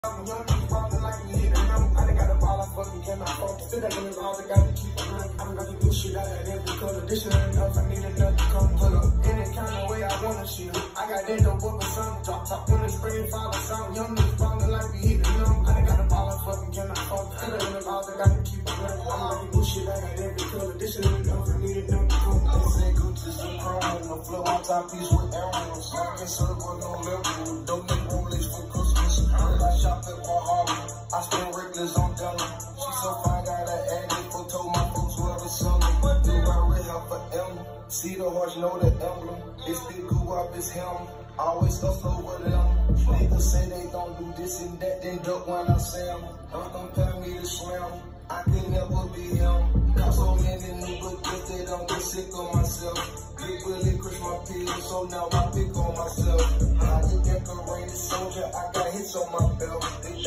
I'm young, falling like me, and I done got a ball, I fucking cannot fall. Still that in the house, I got to keep it running. I'm gonna do shit, I got every color. This shit ain't enough, I need enough to come pull up. Any kind of way I wanna shoot. I got that dope book or something, drop top in the spring, fall or something. Young niggas falling like me, and I done got a ball, I fucking cannot fall. Still that in the house, I got to keep it running. I'm gonna do shit, I got every color. This shit ain't enough, I need enough to come pull up. They say Gucci some chrome, the flow on top piece with emeralds. Like a circle, no level. Don't make rollers for Christmas. Heard I shop at my heart. I spend reckless on Della. She so fine, got an addict for told my folks whoever sell me. Do I red help for emblem? See the horse, know the emblem. It's the goo up, it's him. Always hustle over them. Niggas say they don't do this and that, then duck when I say them. Don't compare me to Slim. I can never be him. Got so many niggas gifted, I'm get sick of myself. Big Willie crush my pills, so now I pick on myself. I just decorated soldier, I got hits on my belt.